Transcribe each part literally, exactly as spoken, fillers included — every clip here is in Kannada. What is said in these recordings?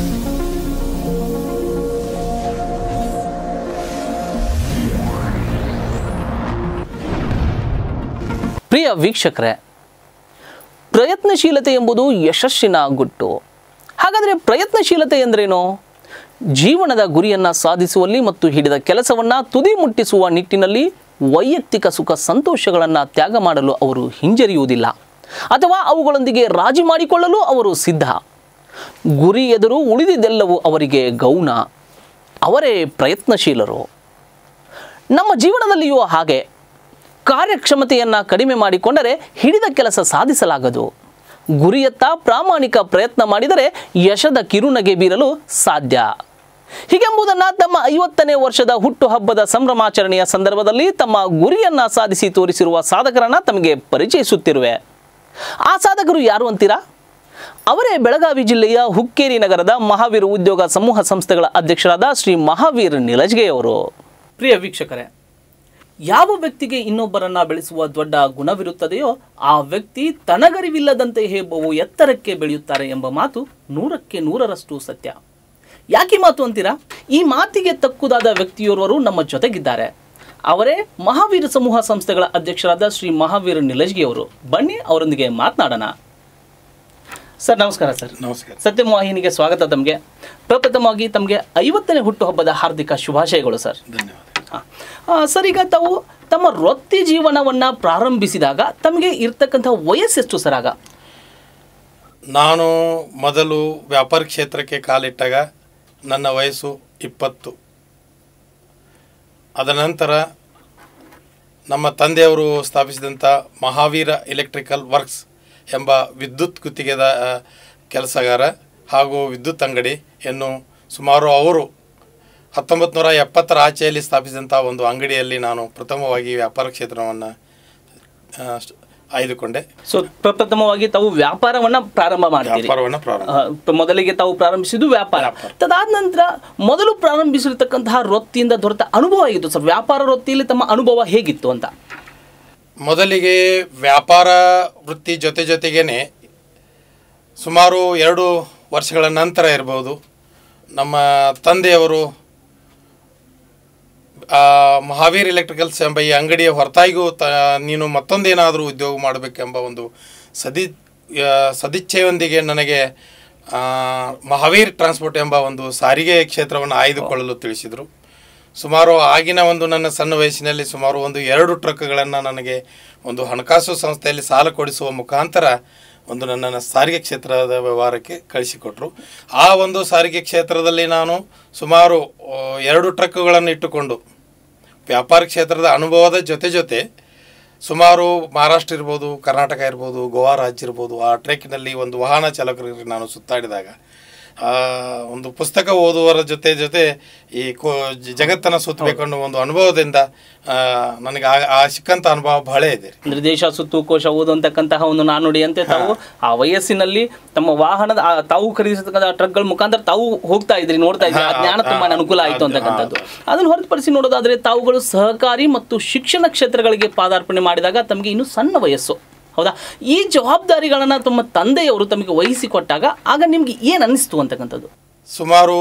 ಪ್ರಿಯ ವೀಕ್ಷಕರೇ, ಪ್ರಯತ್ನಶೀಲತೆ ಎಂಬುದು ಯಶಸ್ಸಿನ ಗುಟ್ಟು. ಹಾಗಾದರೆ ಪ್ರಯತ್ನಶೀಲತೆ ಎಂದರೇನು? ಜೀವನದ ಗುರಿಯನ್ನು ಸಾಧಿಸುವಲ್ಲಿ ಮತ್ತು ಹಿಡಿದ ಕೆಲಸವನ್ನು ತುದಿ ಮುಟ್ಟಿಸುವ ನಿಟ್ಟಿನಲ್ಲಿ ವೈಯಕ್ತಿಕ ಸುಖ ಸಂತೋಷಗಳನ್ನು ತ್ಯಾಗ ಮಾಡಲು ಅವರು ಹಿಂಜರಿಯುವುದಿಲ್ಲ, ಅಥವಾ ಅವುಗಳೊಂದಿಗೆ ರಾಜಿ ಮಾಡಿಕೊಳ್ಳಲು ಅವರು ಸಿದ್ಧ. ಗುರಿ ಎದುರು ಉಳಿದಿದ್ದೆಲ್ಲವೂ ಅವರಿಗೆ ಗೌಣ. ಅವರೇ ಪ್ರಯತ್ನಶೀಲರು. ನಮ್ಮ ಜೀವನದಲ್ಲಿಯೂ ಹಾಗೆ. ಕಾರ್ಯಕ್ಷಮತೆಯನ್ನು ಕಡಿಮೆ ಮಾಡಿಕೊಂಡರೆ ಹಿಡಿದ ಕೆಲಸ ಸಾಧಿಸಲಾಗದು. ಗುರಿಯತ್ತ ಪ್ರಾಮಾಣಿಕ ಪ್ರಯತ್ನ ಮಾಡಿದರೆ ಯಶದ ಕಿರುನಗೆ ಬೀರಲು ಸಾಧ್ಯ. ಹೀಗೆಂಬುದನ್ನು ತಮ್ಮ ಐವತ್ತನೇ ವರ್ಷದ ಹುಟ್ಟುಹಬ್ಬದ ಸಂಭ್ರಮಾಚರಣೆಯ ಸಂದರ್ಭದಲ್ಲಿ ತಮ್ಮ ಗುರಿಯನ್ನು ಸಾಧಿಸಿ ತೋರಿಸಿರುವ ಸಾಧಕರನ್ನು ತಮಗೆ ಪರಿಚಯಿಸುತ್ತಿರುವೆ. ಆ ಸಾಧಕರು ಯಾರು ಅಂತೀರಾ? ಅವರೇ ಬೆಳಗಾವಿ ಜಿಲ್ಲೆಯ ಹುಕ್ಕೇರಿ ನಗರದ ಮಹಾವೀರ್ ಉದ್ಯೋಗ ಸಮೂಹ ಸಂಸ್ಥೆಗಳ ಅಧ್ಯಕ್ಷರಾದ ಶ್ರೀ ಮಹಾವೀರ್ ನಿಲಜ್ಗೆಯವರು. ಪ್ರಿಯ ವೀಕ್ಷಕರೇ, ಯಾವ ವ್ಯಕ್ತಿಗೆ ಇನ್ನೊಬ್ಬರನ್ನ ಬೆಳೆಸುವ ದೊಡ್ಡ ಗುಣವಿರುತ್ತದೆಯೋ ಆ ವ್ಯಕ್ತಿ ತನಗರಿವಿಲ್ಲದಂತೆ ಹೇಬವು ಎತ್ತರಕ್ಕೆ ಬೆಳೆಯುತ್ತಾರೆ ಎಂಬ ಮಾತು ನೂರಕ್ಕೆ ನೂರರಷ್ಟು ಸತ್ಯ. ಯಾಕೆ ಮಾತು ಅಂತೀರಾ? ಈ ಮಾತಿಗೆ ತಕ್ಕುದಾದ ವ್ಯಕ್ತಿಯೋರ್ವರು ನಮ್ಮ ಜೊತೆಗಿದ್ದಾರೆ. ಅವರೇ ಮಹಾವೀರ್ ಸಮೂಹ ಸಂಸ್ಥೆಗಳ ಅಧ್ಯಕ್ಷರಾದ ಶ್ರೀ ಮಹಾವೀರ್ ನಿಲಜ್ಗೆಯವರು. ಬನ್ನಿ ಅವರೊಂದಿಗೆ ಮಾತನಾಡೋಣ. ಸರ್ ನಮಸ್ಕಾರ. ಸರ್ ನಮಸ್ಕಾರ. ಸತ್ಯಂ ವಾಹಿನಿಗೆ ಸ್ವಾಗತ. ತಮಗೆ ಪ್ರಪ್ರಥಮವಾಗಿ ತಮಗೆ ಐವತ್ತನೇ ಹುಟ್ಟುಹಬ್ಬದ ಹಾರ್ದಿಕ ಶುಭಾಶಯಗಳು ಸರ್. ಧನ್ಯವಾದ. ಸರ್, ಈಗ ತಾವು ತಮ್ಮ ವೃತ್ತಿ ಜೀವನವನ್ನು ಪ್ರಾರಂಭಿಸಿದಾಗ ತಮಗೆ ಇರ್ತಕ್ಕಂಥ ವಯಸ್ಸೆಷ್ಟು ಸರ್? ಆಗ ನಾನು ಮೊದಲು ವ್ಯಾಪಾರ ಕ್ಷೇತ್ರಕ್ಕೆ ಕಾಲಿಟ್ಟಾಗ ನನ್ನ ವಯಸ್ಸು ಇಪ್ಪತ್ತು. ಅದ ನಂತರ ನಮ್ಮ ತಂದೆಯವರು ಸ್ಥಾಪಿಸಿದಂಥ ಮಹಾವೀರ ಎಲೆಕ್ಟ್ರಿಕಲ್ ವರ್ಕ್ಸ್ ಎಂಬ ವಿದ್ಯುತ್ ಗುತ್ತಿಗೆದ ಕೆಲಸಗಾರ ಹಾಗೂ ವಿದ್ಯುತ್ ಅಂಗಡಿಯನ್ನು ಸುಮಾರು ಅವರು ಹತ್ತೊಂಬತ್ತು ನೂರ ಎಪ್ಪತ್ತರ ಆಚೆಯಲ್ಲಿ ಸ್ಥಾಪಿಸಿದಂಥ ಒಂದು ಅಂಗಡಿಯಲ್ಲಿ ನಾನು ಪ್ರಥಮವಾಗಿ ವ್ಯಾಪಾರ ಕ್ಷೇತ್ರವನ್ನು ಆಯ್ದುಕೊಂಡೆ. ಸೊ ಪ್ರಪ್ರಥಮವಾಗಿ ತಾವು ವ್ಯಾಪಾರವನ್ನು ಪ್ರಾರಂಭ ಮಾಡ್ತೀರಿ. ವ್ಯಾಪಾರವನ್ನು ಪ್ರಾರಂಭ ಮೊದಲಿಗೆ ತಾವು ಪ್ರಾರಂಭಿಸಿದ್ದು ವ್ಯಾಪಾರ. ತದಾದ ನಂತರ ಮೊದಲು ಪ್ರಾರಂಭಿಸಿರ್ತಕ್ಕಂತಹ ವೃತ್ತಿಯಿಂದ ದೊರೆತ ಅನುಭವ ಆಗಿತ್ತು ಸರ್. ವ್ಯಾಪಾರ ವೃತ್ತಿಯಲ್ಲಿ ತಮ್ಮ ಅನುಭವ ಹೇಗಿತ್ತು ಅಂತ? ಮೊದಲಿಗೆ ವ್ಯಾಪಾರ ವೃತ್ತಿ ಜೊತೆ ಜೊತೆಗೇನೆ ಸುಮಾರು ಎರಡು ವರ್ಷಗಳ ನಂತರ ಇರ್ಬೋದು, ನಮ್ಮ ತಂದೆಯವರು ಮಹಾವೀರ್ ಎಲೆಕ್ಟ್ರಿಕಲ್ಸ್ ಎಂಬ ಈ ಅಂಗಡಿಯ ಹೊರತಾಗಿಯೂ ತ ನೀನು ಮತ್ತೊಂದೇನಾದರೂ ಉದ್ಯೋಗ ಮಾಡಬೇಕೆಂಬ ಒಂದು ಸದಿ ಸದಿಚ್ಛೆಯೊಂದಿಗೆ ನನಗೆ ಮಹಾವೀರ್ ಟ್ರಾನ್ಸ್ಪೋರ್ಟ್ ಎಂಬ ಒಂದು ಸಾರಿಗೆ ಕ್ಷೇತ್ರವನ್ನು ಆಯ್ದುಕೊಳ್ಳಲು ತಿಳಿಸಿದರು. ಸುಮಾರು ಆಗಿನ ಒಂದು ನನ್ನ ಸಣ್ಣ ವಯಸ್ಸಿನಲ್ಲಿ ಸುಮಾರು ಒಂದು ಎರಡು ಟ್ರಕ್ಗಳನ್ನು ನನಗೆ ಒಂದು ಹಣಕಾಸು ಸಂಸ್ಥೆಯಲ್ಲಿ ಸಾಲ ಕೊಡಿಸುವ ಮುಖಾಂತರ ಒಂದು ನನ್ನನ್ನು ಸಾರಿಗೆ ಕ್ಷೇತ್ರದ ವ್ಯವಹಾರಕ್ಕೆ ಕಳಿಸಿಕೊಟ್ರು. ಆ ಒಂದು ಸಾರಿಗೆ ಕ್ಷೇತ್ರದಲ್ಲಿ ನಾನು ಸುಮಾರು ಎರಡು ಟ್ರಕ್ಗಳನ್ನು ಇಟ್ಟುಕೊಂಡು ವ್ಯಾಪಾರ ಕ್ಷೇತ್ರದ ಅನುಭವದ ಜೊತೆ ಜೊತೆ ಸುಮಾರು ಮಹಾರಾಷ್ಟ್ರ ಇರ್ಬೋದು, ಕರ್ನಾಟಕ ಇರ್ಬೋದು, ಗೋವಾ ರಾಜ್ಯ ಇರ್ಬೋದು, ಆ ಟ್ರೆಕ್ನಲ್ಲಿ ಒಂದು ವಾಹನ ಚಾಲಕರಿಗೆ ನಾನು ಸುತ್ತಾಡಿದಾಗ ಒಂದು ಪುಸ್ತಕ ಓದುವರ ಜೊತೆ ಜೊತೆ ಈ ಕೋ ಜಗತ್ತನ್ನು ಸುತ್ತಬೇಕು ಅನ್ನೋ ಒಂದು ಅನುಭವದಿಂದ ನನಗೆ ಆ ಸಿಕ್ಕಂಥ ಅನುಭವ ಬಹಳ ಇದೆ. ಅಂದರೆ ದೇಶ ಸುತ್ತು ಕೋಶ ಓದುವಂತಕ್ಕಂತಹ ಒಂದು ನಾನುಡಿಯಂತೆ ತಾವು ಆ ವಯಸ್ಸಿನಲ್ಲಿ ತಮ್ಮ ವಾಹನದ ತಾವು ಖರೀದಿಸತಕ್ಕಂಥ ಟ್ರಕ್ಗಳ ಮುಖಾಂತರ ತಾವು ಹೋಗ್ತಾ ಇದ್ರಿ, ನೋಡ್ತಾ ಇದ್ರಿ. ಆ ಜ್ಞಾನ ತುಂಬಾ ಅನುಕೂಲ ಆಯಿತು ಅಂತಕ್ಕಂಥದ್ದು. ಅದನ್ನು ಹೊರತುಪಡಿಸಿ ನೋಡೋದಾದ್ರೆ ತಾವುಗಳು ಸಹಕಾರಿ ಮತ್ತು ಶಿಕ್ಷಣ ಕ್ಷೇತ್ರಗಳಿಗೆ ಪಾದಾರ್ಪಣೆ ಮಾಡಿದಾಗ ತಮಗೆ ಇನ್ನೂ ಸಣ್ಣ ವಯಸ್ಸು, ಹೌದಾ? ಈ ಜವಾಬ್ದಾರಿಗಳನ್ನು ತಮ್ಮ ತಂದೆಯವರು ತಮಗೆ ವಹಿಸಿಕೊಟ್ಟಾಗ ಆಗ ನಿಮ್ಗೆ ಏನು ಅನ್ನಿಸ್ತು ಅಂತಕ್ಕಂಥದ್ದು? ಸುಮಾರು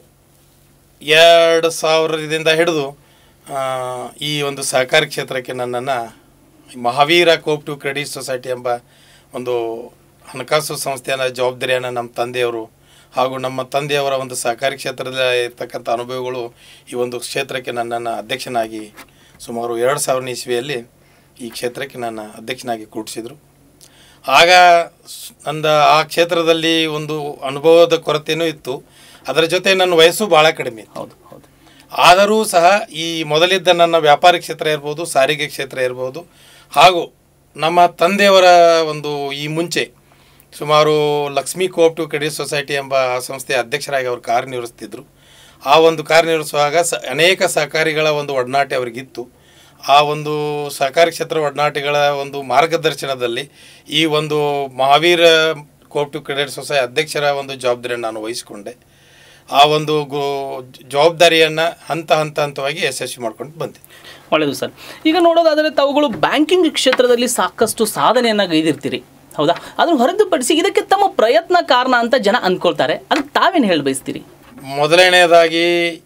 ಎರಡು ಸಾವಿರದಿಂದ ಹಿಡಿದು ಈ ಒಂದು ಸಹಕಾರಿ ಕ್ಷೇತ್ರಕ್ಕೆ ನನ್ನನ್ನು ಮಹಾವೀರ ಕೋಆಪರೇಟಿವ್ ಕ್ರೆಡಿಟ್ ಸೊಸೈಟಿ ಎಂಬ ಒಂದು ಹಣಕಾಸು ಸಂಸ್ಥೆಯ ಜವಾಬ್ದಾರಿಯನ್ನು ನಮ್ಮ ತಂದೆಯವರು ಹಾಗೂ ನಮ್ಮ ತಂದೆಯವರ ಒಂದು ಸಹಕಾರಿ ಕ್ಷೇತ್ರದಲ್ಲಿ ಇರ್ತಕ್ಕಂಥ ಅನುಭವಗಳು ಈ ಒಂದು ಕ್ಷೇತ್ರಕ್ಕೆ ನನ್ನನ್ನು ಅಧ್ಯಕ್ಷನಾಗಿ ಸುಮಾರು ಎರಡು ಸಾವಿರನೇ ಇಸ್ವಿಯಲ್ಲಿ ಈ ಕ್ಷೇತ್ರಕ್ಕೆ ನನ್ನ ಅಧ್ಯಕ್ಷನಾಗಿ ಕೂಡಿಸಿದರು. ಆಗ ನನ್ನ ಆ ಕ್ಷೇತ್ರದಲ್ಲಿ ಒಂದು ಅನುಭವದ ಕೊರತೆಯೂ ಇತ್ತು. ಅದರ ಜೊತೆ ನನ್ನ ವಯಸ್ಸು ಭಾಳ ಕಡಿಮೆ ಇತ್ತು. ಹೌದು ಹೌದು ಆದರೂ ಸಹ ಈ ಮೊದಲಿದ್ದ ನನ್ನ ವ್ಯಾಪಾರ ಕ್ಷೇತ್ರ ಇರ್ಬೋದು, ಸಾರಿಗೆ ಕ್ಷೇತ್ರ ಇರ್ಬೋದು, ಹಾಗೂ ನಮ್ಮ ತಂದೆಯವರ ಒಂದು ಈ ಮುಂಚೆ ಸುಮಾರು ಲಕ್ಷ್ಮೀ ಕೋಆಪರೇಟಿವ್ ಕ್ರೆಡಿಟ್ ಸೊಸೈಟಿ ಎಂಬ ಸಂಸ್ಥೆಯ ಅಧ್ಯಕ್ಷರಾಗಿ ಅವರು ಕಾರ್ಯನಿರ್ವಹಿಸ್ತಿದ್ರು. ಆ ಒಂದು ಕಾರ್ಯನಿರ್ವಹಿಸುವಾಗ ಸ ಅನೇಕ ಸಹಕಾರಿಗಳ ಒಂದು ಒಡನಾಟ ಅವರಿಗಿತ್ತು. ಆ ಒಂದು ಸಹಕಾರಿ ಕ್ಷೇತ್ರ ಒಡನಾಟಿಗಳ ಒಂದು ಮಾರ್ಗದರ್ಶನದಲ್ಲಿ ಈ ಒಂದು ಮಹಾವೀರ ಕೋಆಪರೇಟಿವ್ ಕ್ರೆಡಿಟ್ ಸೊಸೈಟಿ ಅಧ್ಯಕ್ಷರ ಒಂದು ಜವಾಬ್ದಾರಿಯನ್ನು ನಾನು ವಹಿಸಿಕೊಂಡೆ. ಆ ಒಂದು ಗೋ ಜವಾಬ್ದಾರಿಯನ್ನು ಹಂತ ಹಂತ ಹಂತವಾಗಿ ಯಶಸ್ವಿ ಮಾಡ್ಕೊಂಡು ಬಂದೆ. ಒಳ್ಳೆಯದು ಸರ್. ಈಗ ನೋಡೋದಾದರೆ ತಾವುಗಳು ಬ್ಯಾಂಕಿಂಗ್ ಕ್ಷೇತ್ರದಲ್ಲಿ ಸಾಕಷ್ಟು ಸಾಧನೆಯನ್ನು ಗೈದಿರ್ತೀರಿ. ಹೌದಾ? ಅದನ್ನು ಹೊರತುಪಡಿಸಿ ಇದಕ್ಕೆ ತಮ್ಮ ಪ್ರಯತ್ನ ಕಾರಣ ಅಂತ ಜನ ಅಂದ್ಕೊಳ್ತಾರೆ, ಅದಕ್ಕೆ ತಾವೇನು ಹೇಳಿ ಬಯಸ್ತೀರಿ? ಮೊದಲನೆಯದಾಗಿ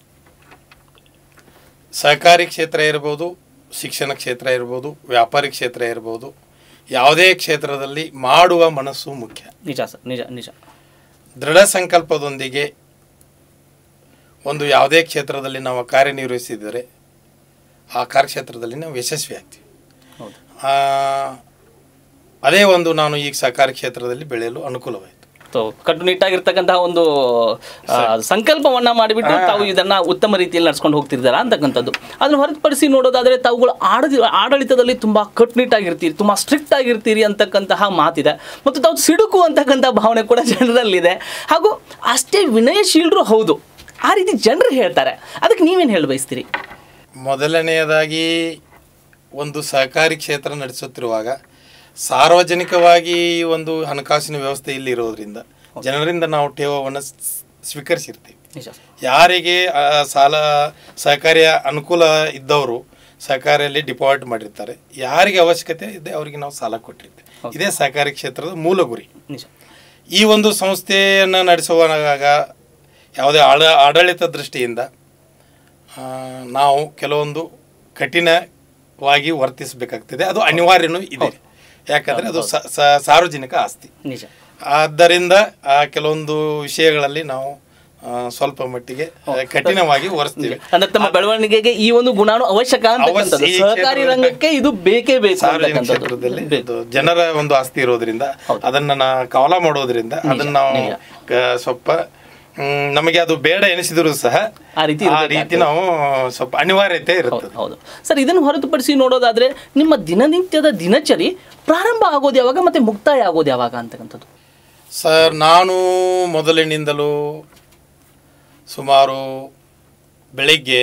ಸಹಕಾರಿ ಕ್ಷೇತ್ರ ಇರ್ಬೋದು, ಶಿಕ್ಷಣ ಕ್ಷೇತ್ರ ಇರ್ಬೋದು, ವ್ಯಾಪಾರಿ ಕ್ಷೇತ್ರ ಇರ್ಬೋದು, ಯಾವುದೇ ಕ್ಷೇತ್ರದಲ್ಲಿ ಮಾಡುವ ಮನಸ್ಸು ಮುಖ್ಯ. ನಿಜ ಸರ್, ನಿಜ ನಿಜ. ದೃಢ ಸಂಕಲ್ಪದೊಂದಿಗೆ ಒಂದು ಯಾವುದೇ ಕ್ಷೇತ್ರದಲ್ಲಿ ನಾವು ಕಾರ್ಯನಿರ್ವಹಿಸಿದರೆ ಆ ಕಾರ್ಯಕ್ಷೇತ್ರದಲ್ಲಿ ನಾವು ಯಶಸ್ವಿ ಆಗ್ತೀವಿ. ಅದೇ ಒಂದು ನಾನು ಈಗ ಸಹಕಾರಿ ಕ್ಷೇತ್ರದಲ್ಲಿ ಬೆಳೆಯಲು ಅನುಕೂಲವಾಯಿತು. ಕಟ್ಟುನಿಟ್ಟಾಗಿರ್ತಕ್ಕಂತಹ ಒಂದು ಸಂಕಲ್ಪವನ್ನ ಮಾಡಿಬಿಟ್ಟು ತಾವು ಇದನ್ನ ಉತ್ತಮ ರೀತಿಯಲ್ಲಿ ನಡ್ಸ್ಕೊಂಡು ಹೋಗ್ತಿರ್ತಾರ ಅಂತಕ್ಕಂಥದ್ದು. ಅದನ್ನು ಹೊರತುಪಡಿಸಿ ನೋಡೋದಾದ್ರೆ ತಾವುಗಳು ಆಡದಿ ಆಡಳಿತದಲ್ಲಿ ತುಂಬಾ ಕಟ್ಟುನಿಟ್ಟಾಗಿರ್ತೀರಿ, ತುಂಬಾ ಸ್ಟ್ರಿಕ್ಟ್ ಆಗಿರ್ತೀರಿ ಅಂತಕ್ಕಂತಹ ಮಾತಿದೆ. ಮತ್ತು ತಾವು ಸಿಡುಕು ಅಂತಕ್ಕಂಥ ಭಾವನೆ ಕೂಡ ಜನರಲ್ಲಿದೆ, ಹಾಗೂ ಅಷ್ಟೇ ವಿನಯಶೀಲರು ಹೌದು, ಆ ರೀತಿ ಜನರು ಹೇಳ್ತಾರೆ. ಅದಕ್ಕೆ ನೀವೇನು ಹೇಳಿ ಬಯಸ್ತೀರಿ? ಮೊದಲನೆಯದಾಗಿ ಒಂದು ಸಹಕಾರಿ ಕ್ಷೇತ್ರ ನಡೆಸುತ್ತಿರುವಾಗ ಸಾರ್ವಜನಿಕವಾಗಿ ಒಂದು ಹಣಕಾಸಿನ ವ್ಯವಸ್ಥೆ ಇಲ್ಲಿ ಇರೋದ್ರಿಂದ ಜನರಿಂದ ನಾವು ಠೇವವನ್ನು ಸ್ವೀಕರಿಸಿರ್ತೀವಿ. ಯಾರಿಗೆ ಸಾಲ ಸಹಕಾರಿಯ ಅನುಕೂಲ ಇದ್ದವರು ಸಹಕಾರಿಯಲ್ಲಿ ಡಿಪಾಸಿಟ್ ಮಾಡಿರ್ತಾರೆ, ಯಾರಿಗೆ ಅವಶ್ಯಕತೆ ಇದೆ ಅವರಿಗೆ ನಾವು ಸಾಲ ಕೊಟ್ಟಿರ್ತೀವಿ. ಇದೇ ಸಹಕಾರಿ ಕ್ಷೇತ್ರದ ಮೂಲ ಗುರಿ. ಈ ಒಂದು ಸಂಸ್ಥೆಯನ್ನು ನಡೆಸುವಾಗ ಯಾವುದೇ ಆಡ ಆಡಳಿತ ದೃಷ್ಟಿಯಿಂದ ನಾವು ಕೆಲವೊಂದು ಕಠಿಣವಾಗಿ ವರ್ತಿಸಬೇಕಾಗ್ತದೆ. ಅದು ಅನಿವಾರ್ಯನೂ ಇದೆ, ಯಾಕಂದರೆ ಅದು ಸಾರ್ವಜನಿಕ ಆಸ್ತಿ. ಆದ್ದರಿಂದ ಆ ಕೆಲವೊಂದು ವಿಷಯಗಳಲ್ಲಿ ನಾವು ಸ್ವಲ್ಪ ಮಟ್ಟಿಗೆ ಕಠಿಣವಾಗಿ ವರ್ತಿಸ್ತೀವಿ. ಅಂದ್ರೆ ತಮ್ಮ ಬೆಳವಣಿಗೆಗೆ ಈ ಒಂದು ಗುಣಾನು ಅವಶ್ಯಕ. ಸಹಕಾರಿ ರಂಗಕ್ಕೆ ಇದು ಬೇಕೇ ಬೇಕು. ಸಾರ್ವಜನಿಕ ಕ್ಷೇತ್ರದಲ್ಲಿ ಜನರ ಒಂದು ಆಸ್ತಿ ಇರೋದ್ರಿಂದ ಅದನ್ನ ಕವಲ ಮಾಡೋದ್ರಿಂದ ಅದನ್ನ ನಾವು ಸ್ವಲ್ಪ ನಮಗೆ ಅದು ಬೇಡ ಎನಿಸಿದ್ರು ಸಹ ಆ ರೀತಿ ಆ ರೀತಿ ನಾವು ಸ್ವಲ್ಪ ಅನಿವಾರ್ಯತೆ ಇರುತ್ತೆ. ಹೌದು ಸರ್. ಇದನ್ನು ಹೊರತುಪಡಿಸಿ ನೋಡೋದಾದ್ರೆ ನಿಮ್ಮ ದಿನನಿತ್ಯದ ದಿನಚರಿ ಪ್ರಾರಂಭ ಆಗೋದು ಯಾವಾಗ ಮತ್ತೆ ಮುಕ್ತಾಯ ಆಗೋದು ಯಾವಾಗ ಅಂತಕ್ಕಂಥದ್ದು? ಸರ್, ನಾನು ಮೊದಲಿನಿಂದಲೂ ಸುಮಾರು ಬೆಳಿಗ್ಗೆ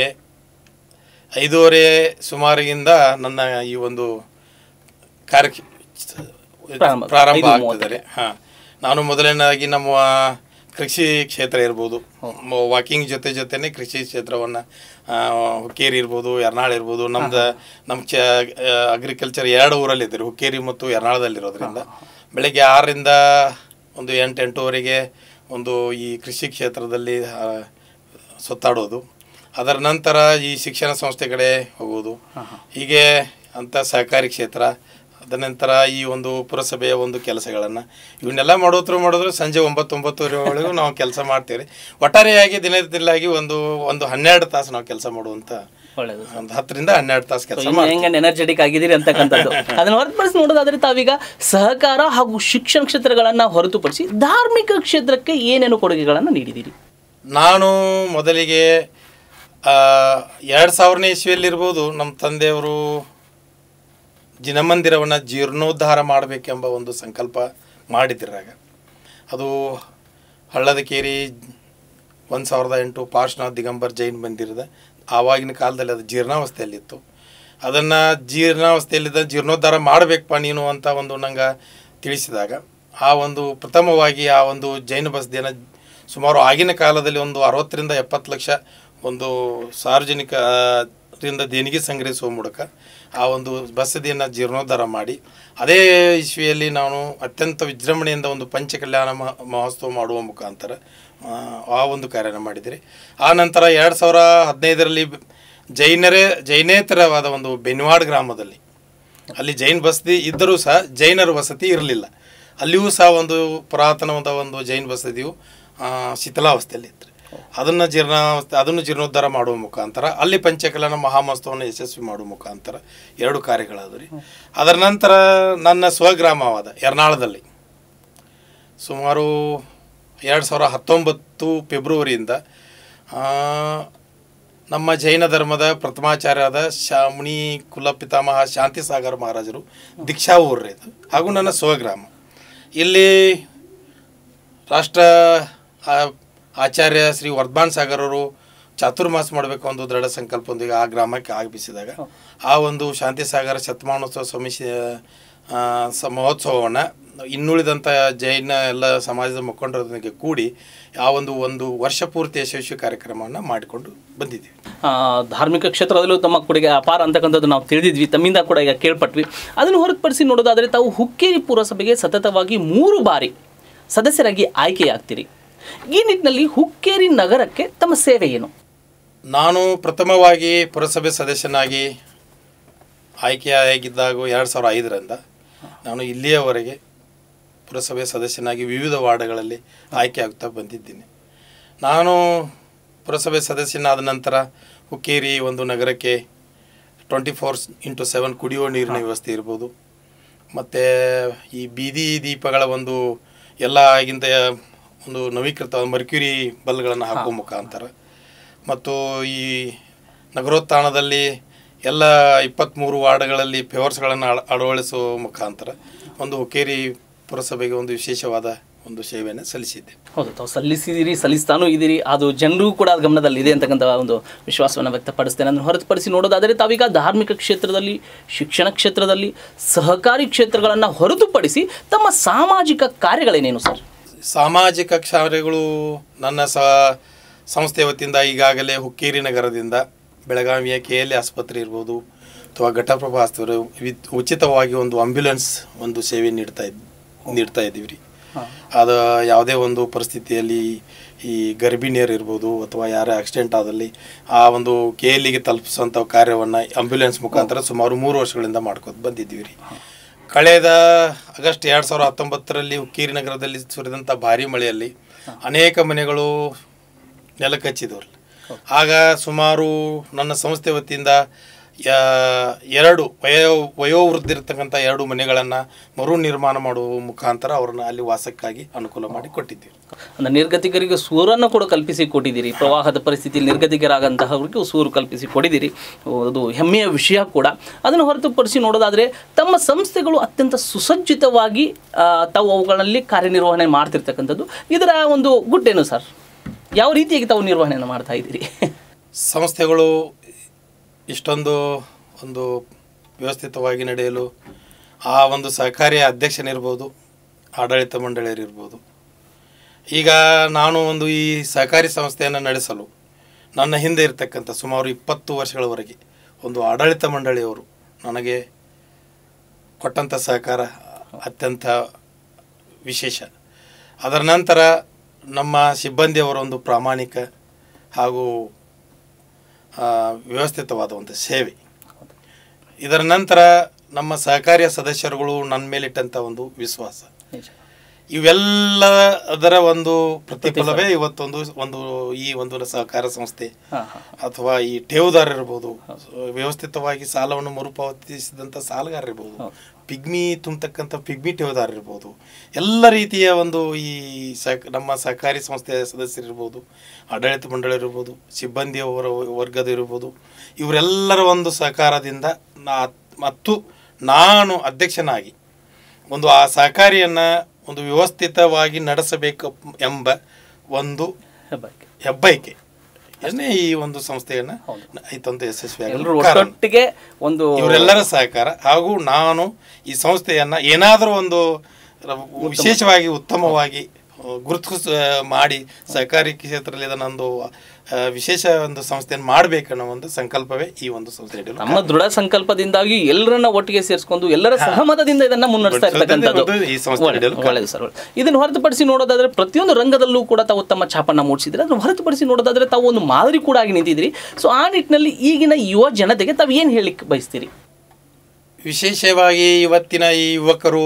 ಐದೂವರೆ ಸುಮಾರಿಗಿಂದ ನನ್ನ ಈ ಒಂದು ಕಾರ್ಯ ಪ್ರಾರಂಭ ಆಗ್ತಿದ್ದಾರೆ. ಹಾಂ, ನಾನು ಮೊದಲನೇದಾಗಿ ನಮ್ಮ ಕೃಷಿ ಕ್ಷೇತ್ರ ಇರ್ಬೋದು, ವಾಕಿಂಗ್ ಜೊತೆ ಜೊತೆನೇ ಕೃಷಿ ಕ್ಷೇತ್ರವನ್ನು ಹುಕ್ಕೇರಿ ಇರ್ಬೋದು, ಯರ್ನಾಳ್ ಇರ್ಬೋದು, ನಮ್ದು ನಮ್ಮ ಚ ಅಗ್ರಿಕಲ್ಚರ್ ಎರಡು ಊರಲ್ಲಿದ್ದಾರೆ, ಹುಕ್ಕೇರಿ ಮತ್ತು ಯರ್ನಾಳದಲ್ಲಿರೋದ್ರಿಂದ ಬೆಳಗ್ಗೆ ಆರರಿಂದ ಒಂದು ಎಂಟು ಎಂಟೂವರೆಗೆ ಒಂದು ಈ ಕೃಷಿ ಕ್ಷೇತ್ರದಲ್ಲಿ ಸುತ್ತಾಡೋದು. ಅದರ ನಂತರ ಈ ಶಿಕ್ಷಣ ಸಂಸ್ಥೆ ಕಡೆ ಹೋಗೋದು. ಹೀಗೆ ಅಂತ ಸಹಕಾರಿ ಕ್ಷೇತ್ರ, ಅದ ನಂತರ ಈ ಒಂದು ಪುರಸಭೆಯ ಒಂದು ಕೆಲಸಗಳನ್ನು ಇವನ್ನೆಲ್ಲ ಮಾಡೋದ್ರು ಮಾಡಿದ್ರು ಸಂಜೆ ಒಂಬತ್ತು ಒಂಬತ್ತುವರೆ ಒಳಗೂ ನಾವು ಕೆಲಸ ಮಾಡ್ತೀವಿ. ಒಟ್ಟಾರೆಯಾಗಿ ದಿನದಿಲ್ಲಾಗಿ ಒಂದು ಒಂದು ಹನ್ನೆರಡು ತಾಸು ನಾವು ಕೆಲಸ ಮಾಡುವಂಥ, ಒಂದು ಹತ್ತರಿಂದ ಹನ್ನೆರಡು ತಾಸು ಕೆಲಸ ಹೆಂಗೆ ಎನರ್ಜೆಟಿಕ್ ಆಗಿದ್ದೀರಿ ಅಂತಕ್ಕಂಥದ್ದು. ಅದನ್ನು ಹೊರತುಪಡಿಸಿ ನೋಡೋದಾದ್ರೆ ತಾವೀಗ ಸಹಕಾರ ಹಾಗೂ ಶಿಕ್ಷಣ ಕ್ಷೇತ್ರಗಳನ್ನು ಹೊರತುಪಡಿಸಿ ಧಾರ್ಮಿಕ ಕ್ಷೇತ್ರಕ್ಕೆ ಏನೇನು ಕೊಡುಗೆಗಳನ್ನು ನೀಡಿದ್ದೀರಿ? ನಾನು ಮೊದಲಿಗೆ ಎರಡು ಸಾವಿರನೇ ಇಸ್ವಿಯಲ್ಲಿರ್ಬೋದು ನಮ್ಮ ತಂದೆಯವರು ಜಿನಮಂದಿರವನ್ನು ಜೀರ್ಣೋದ್ಧಾರ ಮಾಡಬೇಕೆಂಬ ಒಂದು ಸಂಕಲ್ಪ ಮಾಡಿದ್ರಾಗ ಅದು ಹಳ್ಳದಕೇರಿ ಒಂದು ಸಾವಿರದ ಎಂಟು ಪಾರ್ಶ್ವನಾಥ್ ದಿಗಂಬರ್ ಜೈನ್ ಮಂದಿರದ ಆವಾಗಿನ ಕಾಲದಲ್ಲಿ ಅದು ಜೀರ್ಣಾವಸ್ಥೆಯಲ್ಲಿತ್ತು. ಅದನ್ನು ಜೀರ್ಣಾವಸ್ಥೆಯಲ್ಲಿದ್ದ ಜೀರ್ಣೋದ್ಧಾರ ಮಾಡಬೇಕಪ್ಪ ನೀನು ಅಂತ ಒಂದು ನಂಗೆ ತಿಳಿಸಿದಾಗ ಆ ಒಂದು ಪ್ರಥಮವಾಗಿ ಆ ಒಂದು ಜೈನ ಬಸದಿಯನ್ನು ಸುಮಾರು ಆಗಿನ ಕಾಲದಲ್ಲಿ ಒಂದು ಅರವತ್ತರಿಂದ ಎಪ್ಪತ್ತು ಲಕ್ಷ ಒಂದು ಸಾರ್ವಜನಿಕರಿಂದ ದೇಣಿಗೆ ಸಂಗ್ರಹಿಸುವ ಮೂಲಕ ಆ ಒಂದು ಬಸದಿಯನ್ನು ಜೀರ್ಣೋದ್ಧಾರ ಮಾಡಿ ಅದೇ ಇಸ್ವಿಯಲ್ಲಿ ನಾನು ಅತ್ಯಂತ ವಿಜೃಂಭಣೆಯಿಂದ ಒಂದು ಪಂಚಕಲ್ಯಾಣ ಮಹೋತ್ಸವ ಮಾಡುವ ಮುಖಾಂತರ ಆ ಒಂದು ಕಾರ್ಯನ ಮಾಡಿದಿರಿ. ಆ ನಂತರ ಎರಡು ಸಾವಿರ ಹದಿನೈದರಲ್ಲಿ ಜೈನರೇ ಜೈನೇತರವಾದ ಒಂದು ಬೆನ್ವಾಡ್ ಗ್ರಾಮದಲ್ಲಿ ಅಲ್ಲಿ ಜೈನ್ ಬಸದಿ ಇದ್ದರೂ ಸಹ ಜೈನರ ವಸತಿ ಇರಲಿಲ್ಲ. ಅಲ್ಲಿಯೂ ಸಹ ಒಂದು ಪುರಾತನವಾದ ಒಂದು ಜೈನ್ ಬಸದಿಯು ಶಿಥಿಲಾವಸ್ಥೆಯಲ್ಲಿ ಇತ್ತು. ಅದನ್ನು ಜೀರ್ಣಾವಸ್ಥೆ ಅದನ್ನು ಜೀರ್ಣೋದ್ಧಾರ ಮಾಡುವ ಮುಖಾಂತರ ಅಲ್ಲಿ ಪಂಚಕಲ್ಯಾಣ ಮಹಾಮಹೋತ್ಸವವನ್ನು ಯಶಸ್ವಿ ಮಾಡುವ ಮುಖಾಂತರ ಎರಡು ಕಾರ್ಯಗಳಾದವು ರೀ. ಅದರ ನಂತರ ನನ್ನ ಸ್ವಗ್ರಾಮವಾದ ಯರ್ನಾಳದಲ್ಲಿ ಸುಮಾರು ಎರಡು ಸಾವಿರ ಹತ್ತೊಂಬತ್ತು ಫೆಬ್ರವರಿಯಿಂದ ನಮ್ಮ ಜೈನ ಧರ್ಮದ ಪ್ರಥಮಾಚಾರ್ಯರಾದ ಶಾ ಮುನಿ ಕುಲ ಪಿತಾಮಹ ಶಾಂತಿಸಾಗರ ಮಹಾರಾಜರು ದೀಕ್ಷಾ ಊರ್ರೆ ಇದು ಹಾಗೂ ನನ್ನ ಸ್ವಗ್ರಾಮ. ಇಲ್ಲಿ ರಾಷ್ಟ್ರ ಆಚಾರ್ಯ ಶ್ರೀ ವರ್ಧಮಾನ್ ಸಾಗರ್ ಅವರು ಚಾತುರ್ಮಾಸ ಮಾಡಬೇಕು ಒಂದು ದೃಢ ಸಂಕಲ್ಪದೊಂದಿಗೆ ಆ ಗ್ರಾಮಕ್ಕೆ ಆಗಮಿಸಿದಾಗ ಆ ಒಂದು ಶಾಂತಿಸಾಗರ ಶತಮಾನೋತ್ಸವ ಸಮಿತಿ ಮಹೋತ್ಸವವನ್ನು ಇನ್ನುಳಿದಂಥ ಜೈನ ಎಲ್ಲ ಸಮಾಜದ ಮುಖಂಡರೊಂದಿಗೆ ಕೂಡಿ ಆ ಒಂದು ಒಂದು ವರ್ಷ ಪೂರ್ತಿ ಯಶಸ್ವಿ ಕಾರ್ಯಕ್ರಮವನ್ನು ಮಾಡಿಕೊಂಡು ಬಂದಿದ್ದೀವಿ. ಧಾರ್ಮಿಕ ಕ್ಷೇತ್ರದಲ್ಲೂ ತಮ್ಮ ಕೊಡುಗೆ ಅಪಾರ ಅಂತಕ್ಕಂಥದ್ದು ನಾವು ತಿಳಿದಿದ್ವಿ, ತಮ್ಮಿಂದ ಕೂಡ ಈಗ ಕೇಳ್ಪಟ್ವಿ. ಅದನ್ನು ಹೊರತುಪಡಿಸಿ ನೋಡೋದಾದರೆ ತಾವು ಹುಕ್ಕೇರಿ ಪುರಸಭೆಗೆ ಸತತವಾಗಿ ಮೂರು ಬಾರಿ ಸದಸ್ಯರಾಗಿ ಆಯ್ಕೆಯಾಗ್ತೀರಿ. ಈ ನಿಟ್ಟಿನಲ್ಲಿ ಹುಕ್ಕೇರಿ ನಗರಕ್ಕೆ ತಮ್ಮ ಸೇವೆ ಏನು? ನಾನು ಪ್ರಥಮವಾಗಿ ಪುರಸಭೆ ಸದಸ್ಯನಾಗಿ ಆಯ್ಕೆಯಾಗಿದ್ದಾಗ ಎರಡು ಸಾವಿರದ ಐದರಿಂದ ನಾನು ಇಲ್ಲಿಯವರೆಗೆ ಪುರಸಭೆ ಸದಸ್ಯನಾಗಿ ವಿವಿಧ ವಾರ್ಡ್ಗಳಲ್ಲಿ ಆಯ್ಕೆ ಆಗ್ತಾ ಬಂದಿದ್ದೀನಿ. ನಾನು ಪುರಸಭೆ ಸದಸ್ಯನಾದ ನಂತರ ಹುಕ್ಕೇರಿ ಒಂದು ನಗರಕ್ಕೆ ಟ್ವೆಂಟಿ ಫೋರ್ ಇಂಟು ಸೆವೆನ್ ಕುಡಿಯುವ ನೀರಿನ ವ್ಯವಸ್ಥೆ ಇರ್ಬೋದು, ಮತ್ತು ಈ ಬೀದಿ ದೀಪಗಳ ಒಂದು ಎಲ್ಲ ಆಗಿಂದ ಒಂದು ನವೀಕೃತ ಮರ್ಕ್ಯುರಿ ಬಲ್ಗಳನ್ನು ಹಾಕುವ ಮುಖಾಂತರ ಮತ್ತು ಈ ನಗರೋತ್ಥಾನದಲ್ಲಿ ಎಲ್ಲ ಇಪ್ಪತ್ತ್ಮೂರು ವಾರ್ಡ್ಗಳಲ್ಲಿ ಪೇವರ್ಸ್ಗಳನ್ನು ಅಳವಡಿಸುವ ಮುಖಾಂತರ ಒಂದು ಹುಕ್ಕೇರಿ ಪುರಸಭೆಗೆ ಒಂದು ವಿಶೇಷವಾದ ಒಂದು ಸೇವೆಯನ್ನು ಸಲ್ಲಿಸಿದ್ದೆ. ಹೌದು, ತಾವು ಸಲ್ಲಿಸಿದಿರಿ, ಸಲ್ಲಿಸ್ತಾನೂ ಇದ್ದೀರಿ. ಅದು ಜನರು ಕೂಡ ಗಮನದಲ್ಲಿದೆ ಅಂತಕ್ಕಂಥ ಒಂದು ವಿಶ್ವಾಸವನ್ನು ವ್ಯಕ್ತಪಡಿಸ್ತೇನೆ. ಅದನ್ನು ಹೊರತುಪಡಿಸಿ ನೋಡೋದಾದರೆ ತಾವೀಗ ಧಾರ್ಮಿಕ ಕ್ಷೇತ್ರದಲ್ಲಿ, ಶಿಕ್ಷಣ ಕ್ಷೇತ್ರದಲ್ಲಿ, ಸಹಕಾರಿ ಕ್ಷೇತ್ರಗಳನ್ನು ಹೊರತುಪಡಿಸಿ ತಮ್ಮ ಸಾಮಾಜಿಕ ಕಾರ್ಯಗಳೇನೇನು ಸರ್? ಸಾಮಾಜಿಕ ಕಾರ್ಯಗಳು ನನ್ನ ಸ ಸಂಸ್ಥೆ ವತಿಯಿಂದ ಈಗಾಗಲೇ ಹುಕ್ಕೇರಿ ನಗರದಿಂದ ಬೆಳಗಾವಿಯ ಕೆ ಎಲ್ ಎ ಆಸ್ಪತ್ರೆ ಇರ್ಬೋದು ಅಥವಾ ಘಟಪ್ರಭಾ ಆಸ್ಪತ್ರೆ ಉಚಿತವಾಗಿ ಒಂದು ಆಂಬ್ಯುಲೆನ್ಸ್ ಒಂದು ಸೇವೆ ನೀಡ್ತಾ ಇದ್ ನೀಡ್ತಾ ಇದ್ದೀವಿ ರೀ. ಅದು ಯಾವುದೇ ಒಂದು ಪರಿಸ್ಥಿತಿಯಲ್ಲಿ ಈ ಗರ್ಭಿಣಿಯರು ಇರ್ಬೋದು ಅಥವಾ ಯಾರೇ ಆಕ್ಸಿಡೆಂಟ್ ಆದಲ್ಲಿ ಆ ಒಂದು ಕೆ ಎಲ್ಲಿಗೆ ತಲುಪಿಸುವಂಥ ಕಾರ್ಯವನ್ನು ಆಂಬ್ಯುಲೆನ್ಸ್ ಮುಖಾಂತರ ಸುಮಾರು ಮೂರು ವರ್ಷಗಳಿಂದ ಮಾಡ್ಕೊತ ಬಂದಿದ್ದೀವಿ ರೀ. ಕಳೆದ ಆಗಸ್ಟ್ ಎರಡು ಸಾವಿರದ ಹತ್ತೊಂಬತ್ತರಲ್ಲಿ ಹುಕ್ಕೇರಿ ನಗರದಲ್ಲಿ ಸುರಿದಂಥ ಭಾರಿ ಮಳೆಯಲ್ಲಿ ಅನೇಕ ಮನೆಗಳು ನೆಲಕಚ್ಚಿದವ್ರು. ಆಗ ಸುಮಾರು ನನ್ನ ಸಂಸ್ಥೆ ವತಿಯಿಂದ ಎರಡು ವಯೋ ವಯೋವೃದ್ಧಿರ್ತಕ್ಕಂಥ ಎರಡು ಮನೆಗಳನ್ನು ಮರು ನಿರ್ಮಾಣ ಮಾಡುವ ಮುಖಾಂತರ ಅವ್ರನ್ನ ಅಲ್ಲಿ ವಾಸಕ್ಕಾಗಿ ಅನುಕೂಲ ಮಾಡಿ ಕೊಟ್ಟಿದ್ದೀವಿ. ಅಂದರೆ ನಿರ್ಗತಿಕರಿಗೆ ಸೂರನ್ನು ಕೂಡ ಕಲ್ಪಿಸಿ ಕೊಟ್ಟಿದ್ದೀರಿ. ಪ್ರವಾಹದ ಪರಿಸ್ಥಿತಿಯಲ್ಲಿ ನಿರ್ಗತಿಕರಾಗಂತಹವರಿಗೆ ಸೂರು ಕಲ್ಪಿಸಿ ಕೊಟ್ಟಿದ್ದೀರಿ. ಅದು ಹೆಮ್ಮೆಯ ವಿಷಯ ಕೂಡ. ಅದನ್ನು ಹೊರತುಪಡಿಸಿ ನೋಡೋದಾದರೆ ತಮ್ಮ ಸಂಸ್ಥೆಗಳು ಅತ್ಯಂತ ಸುಸಜ್ಜಿತವಾಗಿ ತಾವು ಅವುಗಳಲ್ಲಿ ಕಾರ್ಯನಿರ್ವಹಣೆ ಮಾಡ್ತಿರ್ತಕ್ಕಂಥದ್ದು, ಇದರ ಒಂದು ಗುಟ್ಟೇನು ಸರ್? ಯಾವ ರೀತಿಯಾಗಿ ತಾವು ನಿರ್ವಹಣೆಯನ್ನು ಮಾಡ್ತಾ ಇದ್ದೀರಿ? ಸಂಸ್ಥೆಗಳು ಇಷ್ಟೊಂದು ಒಂದು ವ್ಯವಸ್ಥಿತವಾಗಿ ನಡೆಯಲು ಆ ಒಂದು ಸಹಕಾರಿ ಅಧ್ಯಕ್ಷನಿರ್ಬೋದು, ಆಡಳಿತ ಮಂಡಳಿಯರಿರ್ಬೋದು. ಈಗ ನಾನು ಒಂದು ಈ ಸಹಕಾರಿ ಸಂಸ್ಥೆಯನ್ನು ನಡೆಸಲು ನನ್ನ ಹಿಂದೆ ಇರತಕ್ಕಂಥ ಸುಮಾರು ಇಪ್ಪತ್ತು ವರ್ಷಗಳವರೆಗೆ ಒಂದು ಆಡಳಿತ ಮಂಡಳಿಯವರು ನನಗೆ ಕೊಟ್ಟಂಥ ಸಹಕಾರ ಅತ್ಯಂತ ವಿಶೇಷ. ಅದರ ನಂತರ ನಮ್ಮ ಸಿಬ್ಬಂದಿಯವರ ಒಂದು ಪ್ರಾಮಾಣಿಕ ಹಾಗೂ ವ್ಯವಸ್ಥಿತವಾದ ಒಂದು ಸೇವೆ. ಇದರ ನಂತರ ನಮ್ಮ ಸಹಕಾರಿಯ ಸದಸ್ಯರುಗಳು ನನ್ನ ಮೇಲಿಟ್ಟಂಥ ಒಂದು ವಿಶ್ವಾಸ, ಇವೆಲ್ಲ ಅದರ ಒಂದು ಪ್ರತಿಫಲವೇ ಇವತ್ತೊಂದು ಒಂದು ಈ ಒಂದು ಸಹಕಾರ ಸಂಸ್ಥೆ ಅಥವಾ ಈ ಠೇವುದಾರರಿರ್ಬೋದು, ವ್ಯವಸ್ಥಿತವಾಗಿ ಸಾಲವನ್ನು ಮರುಪಾವತಿಸಿದಂಥ ಸಾಲಗಾರರಿರ್ಬೋದು, ಪಿಗ್ಮಿ ತುಂಬತಕ್ಕಂಥ ಪಿಗ್ಮಿ ಠೇವುದಾರರಿರ್ಬೋದು, ಎಲ್ಲ ರೀತಿಯ ಒಂದು ಈ ಸಹ ನಮ್ಮ ಸಹಕಾರಿ ಸಂಸ್ಥೆಯ ಸದಸ್ಯರಿರ್ಬೋದು, ಆಡಳಿತ ಮಂಡಳಿ ಇರ್ಬೋದು, ಸಿಬ್ಬಂದಿಯವರ ವರ್ಗದ ಇರ್ಬೋದು, ಇವರೆಲ್ಲರ ಒಂದು ಸಹಕಾರದಿಂದ ನಾ ಮತ್ತು ನಾನು ಅಧ್ಯಕ್ಷನಾಗಿ ಒಂದು ಆ ಸಹಕಾರಿಯನ್ನು ಒಂದು ವ್ಯವಸ್ಥಿತವಾಗಿ ನಡೆಸಬೇಕು ಎಂಬ ಒಂದು ಹೆಬ್ಬಯಕೆ ಈ ಒಂದು ಸಂಸ್ಥೆಯನ್ನು ಇತ್ತಂತ ಯಶಸ್ವಿಯಾಗಿ ಒಂದು ಇವರೆಲ್ಲರ ಸಹಕಾರ ಹಾಗೂ ನಾನು ಈ ಸಂಸ್ಥೆಯನ್ನು ಏನಾದರೂ ಒಂದು ವಿಶೇಷವಾಗಿ ಉತ್ತಮವಾಗಿ ಗುರುತಿಸ ಮಾಡಿ ಸಹಕಾರಿ ಕ್ಷೇತ್ರದಲ್ಲಿ ಇದನ್ನೊಂದು ವಿಶೇಷ ಒಂದು ಸಂಸ್ಥೆಯನ್ನು ಮಾಡಬೇಕನ್ನೋ ಒಂದು ಸಂಕಲ್ಪವೇ ಈ ಒಂದು ಸಂಸ್ಥೆ. ನಮ್ಮ ದೃಢ ಸಂಕಲ್ಪದಿಂದಾಗಿ ಎಲ್ಲರನ್ನ ಒಟ್ಟಿಗೆ ಸೇರಿಸಿಕೊಂಡು ಎಲ್ಲರ ಸಹಮತದಿಂದ ಇದನ್ನ ಮುನ್ನಡೆಸ್ತಾ ಇರ್ತಕ್ಕಂಥದ್ದು ಈ ಸಂಸ್ಥೆ. ಒಳ್ಳೆಯದು ಸರ್. ಇದನ್ನು ಹೊರತುಪಡಿಸಿ ನೋಡೋದಾದ್ರೆ ಪ್ರತಿಯೊಂದು ರಂಗದಲ್ಲೂ ಕೂಡ ತಾವು ತಮ್ಮ ಛಾಪನ್ನ ಮೂಡಿಸಿದ್ರೆ, ಅದನ್ನು ಹೊರತುಪಡಿಸಿ ನೋಡೋದಾದ್ರೆ ತಾವು ಒಂದು ಮಾದರಿ ಕೂಡ ಆಗಿ ನಿಂತಿದ್ರಿ. ಸೊ ಆ ನಿಟ್ಟಿನಲ್ಲಿ ಈಗಿನ ಯುವ ಜನತೆಗೆ ತಾವು ಏನು ಹೇಳಿಕ್ಕೆ ಬಯಸ್ತೀರಿ? ವಿಶೇಷವಾಗಿ ಇವತ್ತಿನ ಈ ಯುವಕರು,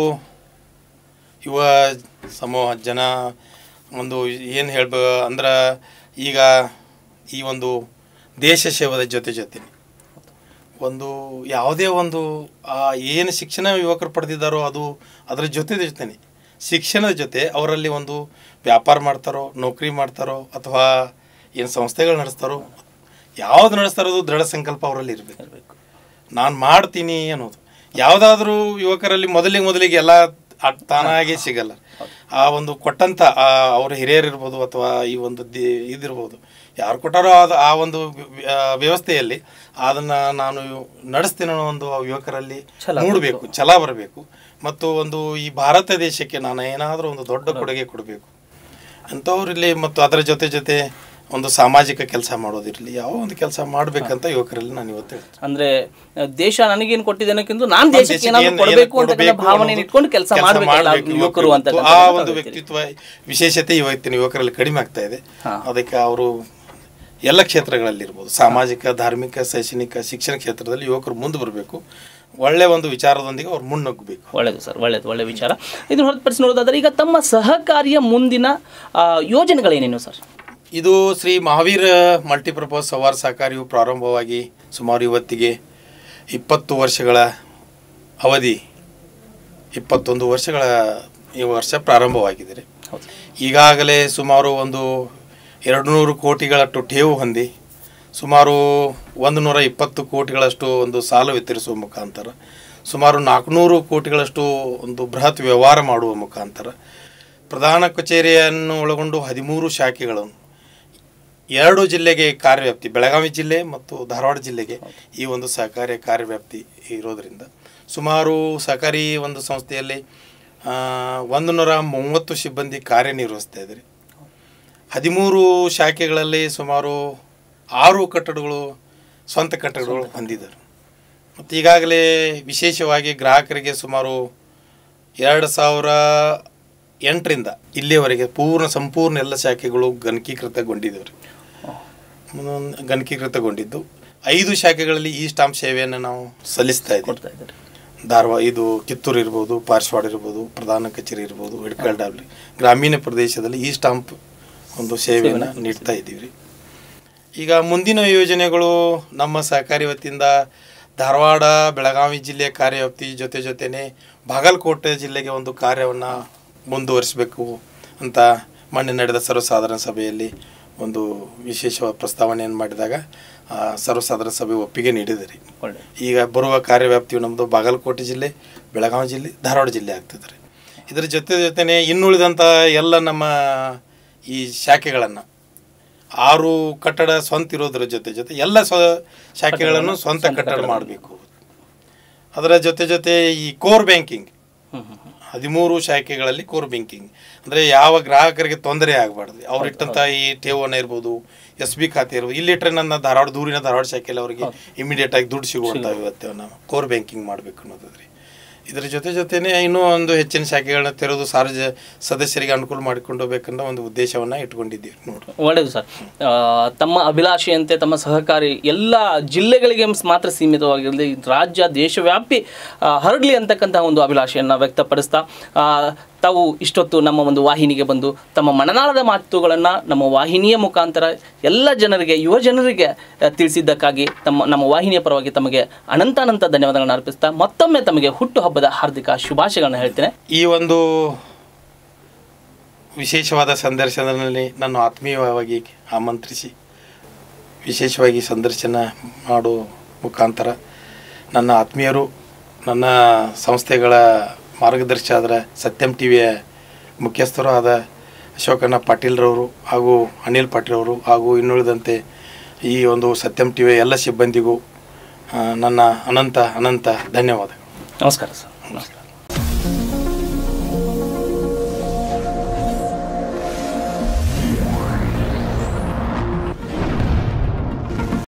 ಯುವ ಸಮೂಹ ಜನ ಒಂದು ಏನು ಹೇಳ್ಬೋ ಅಂದ್ರೆ ಈಗ ಈ ಒಂದು ದೇಶ ಸೇವದ ಜೊತೆ ಜೊತೆ ಒಂದು ಯಾವುದೇ ಒಂದು ಏನು ಶಿಕ್ಷಣ ಯುವಕರು ಪಡೆದಿದ್ದಾರೋ ಅದು ಅದರ ಜೊತೆ ಜೊತೆನೆ ಶಿಕ್ಷಣದ ಜೊತೆ ಅವರಲ್ಲಿ ಒಂದು ವ್ಯಾಪಾರ ಮಾಡ್ತಾರೋ, ನೌಕರಿ ಮಾಡ್ತಾರೋ, ಅಥವಾ ಏನು ಸಂಸ್ಥೆಗಳು ನಡೆಸ್ತಾರೋ, ಯಾವುದು ನಡೆಸ್ತಾರೋ ಅದು ದೃಢ ಸಂಕಲ್ಪ ಅವರಲ್ಲಿ ಇರಬೇಕು. ನಾನು ಮಾಡ್ತೀನಿ ಅನ್ನೋದು ಯಾವುದಾದ್ರೂ ಯುವಕರಲ್ಲಿ ಮೊದಲಿಗೆ ಮೊದಲಿಗೆ ಎಲ್ಲ ತಾನಾಗೆ ಸಿಗಲ್ಲ. ಆ ಒಂದು ಕೊಟ್ಟಂಥ ಅವ್ರ ಹಿರಿಯರಿರ್ಬೋದು ಅಥವಾ ಈ ಒಂದು ದಿ ಇದಿರ್ಬೋದು, ಯಾರು ಕೊಟ್ಟಾರೋ ಅದು ಆ ಒಂದು ವ್ಯವಸ್ಥೆಯಲ್ಲಿ ಅದನ್ನು ನಾನು ನಡೆಸ್ತೀನಿ ಅನ್ನೋ ಒಂದು ಯುವಕರಲ್ಲಿ ಮೂಡಬೇಕು, ಛಲ ಬರಬೇಕು. ಮತ್ತು ಒಂದು ಈ ಭಾರತ ದೇಶಕ್ಕೆ ನಾನು ಏನಾದರೂ ಒಂದು ದೊಡ್ಡ ಕೊಡುಗೆ ಕೊಡಬೇಕು ಅಂಥವ್ರಲ್ಲಿ, ಮತ್ತು ಅದರ ಜೊತೆ ಜೊತೆ ಒಂದು ಸಾಮಾಜಿಕ ಕೆಲಸ ಮಾಡೋದಿರಲಿ, ಯಾವ ಒಂದು ಕೆಲಸ ಮಾಡಬೇಕಂತ ಯುವಕರಲ್ಲಿ ನಾನು ಇವತ್ತು ಹೇಳ್ತೀನಿ. ಅಂದ್ರೆ ದೇಶ ನನಗೇನು ಕೊಟ್ಟಿದೆ ಅನ್ನೋಕ್ಕಿಂತ ನಾನು ದೇಶಕ್ಕೆ ಏನಾದರೂ ಕೊಡಬೇಕು ಅಂತ ಭಾವನೆ ಇಟ್ಕೊಂಡು ಕೆಲಸ ಮಾಡಬೇಕು ಯುವಕರು ಅಂತ. ಆ ಒಂದು ವ್ಯಕ್ತಿತ್ವ ವಿಶೇಷತೆ ಇವತ್ತಿನ ಯುವಕರಲ್ಲಿ ಕಡಿಮೆ ಆಗ್ತಾ ಇದೆ. ಅದಕ್ಕೆ ಅವರು ಎಲ್ಲ ಕ್ಷೇತ್ರಗಳಲ್ಲಿ ಇರ್ಬೋದು, ಸಾಮಾಜಿಕ, ಧಾರ್ಮಿಕ, ಶೈಕ್ಷಣಿಕ, ಶಿಕ್ಷಣ ಕ್ಷೇತ್ರದಲ್ಲಿ ಯುವಕರು ಮುಂದೆ ಬರಬೇಕು. ಒಳ್ಳೆ ಒಂದು ವಿಚಾರದೊಂದಿಗೆ ಅವ್ರು ಮುನ್ನುಗ್ಗಬೇಕು. ಒಳ್ಳೆಯದು ಸರ್, ಒಳ್ಳೆಯದು, ಒಳ್ಳೆ ವಿಚಾರ. ಇದನ್ನು ಹೊರತುಪಡಿಸಿ ನೋಡೋದಾದರೆ ಈಗ ತಮ್ಮ ಸಹಕಾರಿಯ ಮುಂದಿನ ಯೋಜನೆಗಳೇನೇನು ಸರ್? ಇದು ಶ್ರೀ ಮಹಾವೀರ ಮಲ್ಟಿಪರ್ಪಸ್ ಸವಾರ ಸಹಕಾರಿಯು ಪ್ರಾರಂಭವಾಗಿ ಸುಮಾರು ಇವತ್ತಿಗೆ ಇಪ್ಪತ್ತು ವರ್ಷಗಳ ಅವಧಿ, ಇಪ್ಪತ್ತೊಂದು ವರ್ಷಗಳ ಈ ವರ್ಷ ಪ್ರಾರಂಭವಾಗಿದೆ. ಈಗಾಗಲೇ ಸುಮಾರು ಒಂದು ಎರಡು ನೂರು ಕೋಟಿಗಳಷ್ಟು ಠೇವು ಹೊಂದಿ ಸುಮಾರು ಒಂದು ನೂರ ಇಪ್ಪತ್ತು ಕೋಟಿಗಳಷ್ಟು ಒಂದು ಸಾಲ ವಿತರಿಸುವ ಮುಖಾಂತರ ಸುಮಾರು ನಾಲ್ಕುನೂರು ಕೋಟಿಗಳಷ್ಟು ಒಂದು ಬೃಹತ್ ವ್ಯವಹಾರ ಮಾಡುವ ಮುಖಾಂತರ ಪ್ರಧಾನ ಕಚೇರಿಯನ್ನು ಒಳಗೊಂಡು ಹದಿಮೂರು ಶಾಖೆಗಳನ್ನು ಎರಡು ಜಿಲ್ಲೆಗೆ ಕಾರ್ಯವ್ಯಾಪ್ತಿ, ಬೆಳಗಾವಿ ಜಿಲ್ಲೆ ಮತ್ತು ಧಾರವಾಡ ಜಿಲ್ಲೆಗೆ ಈ ಒಂದು ಸಹಕಾರಿ ಕಾರ್ಯವ್ಯಾಪ್ತಿ ಇರೋದರಿಂದ ಸುಮಾರು ಸಹಕಾರಿ ಒಂದು ಸಂಸ್ಥೆಯಲ್ಲಿ ಒಂದು ನೂರ ಮೂವತ್ತು ಸಿಬ್ಬಂದಿ ಕಾರ್ಯನಿರ್ವಹಿಸ್ತಾ ಇದ್ದಾರೆ. ಹದಿಮೂರು ಶಾಖೆಗಳಲ್ಲಿ ಸುಮಾರು ಆರು ಕಟ್ಟಡಗಳು ಸ್ವಂತ ಕಟ್ಟಡಗಳು ಹೊಂದಿದ್ದಾರೆ. ಮತ್ತು ಈಗಾಗಲೇ ವಿಶೇಷವಾಗಿ ಗ್ರಾಹಕರಿಗೆ ಸುಮಾರು ಎರಡು ಸಾವಿರ ಎಂಟರಿಂದ ಇಲ್ಲಿಯವರೆಗೆ ಪೂರ್ಣ ಸಂಪೂರ್ಣ ಎಲ್ಲ ಶಾಖೆಗಳು ಗಣಕೀಕೃತಗೊಂಡಿದ್ದವು. ಗಣಕೀಕೃತಗೊಂಡಿದ್ದು ಐದು ಶಾಖೆಗಳಲ್ಲಿ ಈ ಸ್ಟಾಂಪ್ ಸೇವೆಯನ್ನು ನಾವು ಸಲ್ಲಿಸ್ತಾ ಇದ್ದೀವಿ. ಧಾರವಾಡ, ಇದು ಕಿತ್ತೂರು ಇರ್ಬೋದು, ಪಾರ್ಶ್ವಾಡ ಇರ್ಬೋದು, ಪ್ರಧಾನ ಕಚೇರಿ ಇರ್ಬೋದು, ಹಿಡ್ಕಲ್ ಡಾಬ್ಲಿ, ಗ್ರಾಮೀಣ ಪ್ರದೇಶದಲ್ಲಿ ಈ ಸ್ಟಾಂಪ್ ಒಂದು ಸೇವೆಯನ್ನು ನೀಡ್ತಾ ಇದ್ದೀವಿ. ಈಗ ಮುಂದಿನ ಯೋಜನೆಗಳು ನಮ್ಮ ಸಹಕಾರಿ ವತಿಯಿಂದ ಧಾರವಾಡ, ಬೆಳಗಾವಿ ಜಿಲ್ಲೆಯ ಕಾರ್ಯವ್ಯಾಪ್ತಿ ಜೊತೆ ಜೊತೆನೇ ಬಾಗಲಕೋಟೆ ಜಿಲ್ಲೆಗೆ ಒಂದು ಕಾರ್ಯವನ್ನು ಮುಂದುವರಿಸಬೇಕು ಅಂತ ಮೊನ್ನೆ ನಡೆದ ಸರ್ವಸಾಧಾರಣ ಸಭೆಯಲ್ಲಿ ಒಂದು ವಿಶೇಷವಾದ ಪ್ರಸ್ತಾವನೆಯನ್ನು ಮಾಡಿದಾಗ ಸರ್ವಸಾಧಾರಣ ಸಭೆ ಒಪ್ಪಿಗೆ ನೀಡಿದೆ. ಈಗ ಬರುವ ಕಾರ್ಯವ್ಯಾಪ್ತಿಯು ನಮ್ಮದು ಬಾಗಲಕೋಟೆ ಜಿಲ್ಲೆ, ಬೆಳಗಾವಿ ಜಿಲ್ಲೆ, ಧಾರವಾಡ ಜಿಲ್ಲೆ ಆಗ್ತದೆ ರೀ. ಇದರ ಜೊತೆ ಜೊತೆನೇ ಇನ್ನುಳಿದಂಥ ಎಲ್ಲ ನಮ್ಮ ಈ ಶಾಖೆಗಳನ್ನು ಆರು ಕಟ್ಟಡ ಸ್ವಂತ ಇರೋದ್ರ ಜೊತೆ ಜೊತೆ ಎಲ್ಲ ಸ್ವ ಶಾಖೆಗಳನ್ನು ಸ್ವಂತ ಕಟ್ಟಡ ಮಾಡಬೇಕು. ಅದರ ಜೊತೆ ಜೊತೆ ಈ ಕೋರ್ ಬ್ಯಾಂಕಿಂಗ್ ಹದಿಮೂರು ಶಾಖೆಗಳಲ್ಲಿ ಕೋರ್ ಬ್ಯಾಂಕಿಂಗ್ ಅಂದರೆ ಯಾವ ಗ್ರಾಹಕರಿಗೆ ತೊಂದರೆ ಆಗಬಾರ್ದು, ಅವ್ರಿಟ್ಟಂಥ ಈ ಠೇವಣ ಇರ್ಬೋದು, ಎಸ್ ಬಿ ಖಾತೆ ಇರ್ಬೋದು, ಇಲ್ಲಿಟ್ಟರೆ ನನ್ನ ಧಾರವಾಡ ದೂರಿನ ಧಾರವಾಡ ಶಾಖೆಯಲ್ಲಿ ಅವರಿಗೆ ಇಮಿಡಿಯೇಟಾಗಿ ದುಡ್ಡು ಸಿಗುವಂಥ ವ್ಯವಸ್ಥೆ ನಾವು ಕೋರ್ ಬ್ಯಾಂಕಿಂಗ್ ಮಾಡಬೇಕು ಅನ್ನೋದ್ರಿ. ಇದರ ಜೊತೆ ಜೊತೆನೇ ಇನ್ನೂ ಒಂದು ಹೆಚ್ಚಿನ ಶಾಖೆಗಳನ್ನ ತೆರೆದು ಸಾರ್ವಜ ಸದಸ್ಯರಿಗೆ ಅನುಕೂಲ ಮಾಡಿಕೊಂಡು ಹೋಗ್ಬೇಕನ್ನೋ ಒಂದು ಉದ್ದೇಶವನ್ನು ಇಟ್ಕೊಂಡಿದ್ದೀವಿ ನೋಡಿ. ಒಳ್ಳೆಯದು ಸರ್. ತಮ್ಮ ಅಭಿಲಾಷೆಯಂತೆ ತಮ್ಮ ಸಹಕಾರಿ ಎಲ್ಲ ಜಿಲ್ಲೆಗಳಿಗೆ ಮಾತ್ರ ಸೀಮಿತವಾಗಿರಲಿ, ರಾಜ್ಯ ದೇಶವ್ಯಾಪಿ ಹರಡಲಿ ಅಂತಕ್ಕಂಥ ಒಂದು ಅಭಿಲಾಷೆಯನ್ನು ವ್ಯಕ್ತಪಡಿಸ್ತಾ ತಾವು ಇಷ್ಟೊತ್ತು ನಮ್ಮ ಒಂದು ವಾಹಿನಿಗೆ ಬಂದು ತಮ್ಮ ಮನನಾಳದ ಮಾತುಗಳನ್ನು ನಮ್ಮ ವಾಹಿನಿಯ ಮುಖಾಂತರ ಎಲ್ಲ ಜನರಿಗೆ, ಯುವ ಜನರಿಗೆ ತಿಳಿಸಿದ್ದಕ್ಕಾಗಿ ತಮ್ಮ ನಮ್ಮ ವಾಹಿನಿಯ ಪರವಾಗಿ ತಮಗೆ ಅನಂತಾನಂತ ಧನ್ಯವಾದಗಳನ್ನು ಅರ್ಪಿಸ್ತಾ ಮತ್ತೊಮ್ಮೆ ತಮಗೆ ಹುಟ್ಟುಹಬ್ಬದ ಹಾರ್ದಿಕ ಶುಭಾಶಯಗಳನ್ನು ಹೇಳ್ತೇನೆ. ಈ ಒಂದು ವಿಶೇಷವಾದ ಸಂದರ್ಶನದಲ್ಲಿ ನನ್ನ ಆತ್ಮೀಯವಾಗಿ ಆಮಂತ್ರಿಸಿ ವಿಶೇಷವಾಗಿ ಸಂದರ್ಶನ ಮಾಡುವ ಮುಖಾಂತರ ನನ್ನ ಆತ್ಮೀಯರು, ನನ್ನ ಸಂಸ್ಥೆಗಳ ಮಾರ್ಗದರ್ಶಿ ಆದ ಸತ್ಯಂ ಟಿ ವಿಯ ಮುಖ್ಯಸ್ಥರು ಆದ ಅಶೋಕಣ್ಣ ಪಾಟೀಲ್ರವರು ಹಾಗೂ ಅನಿಲ್ ಪಾಟೀಲ್ರವರು ಹಾಗೂ ಇನ್ನುಳಿದಂತೆ ಈ ಒಂದು ಸತ್ಯಂ ಟಿ ವಿಯ ಎಲ್ಲ ಸಿಬ್ಬಂದಿಗೂ ನನ್ನ ಅನಂತ ಅನಂತ ಧನ್ಯವಾದಗಳು. ನಮಸ್ಕಾರ ಸರ್. ನಮಸ್ಕಾರ.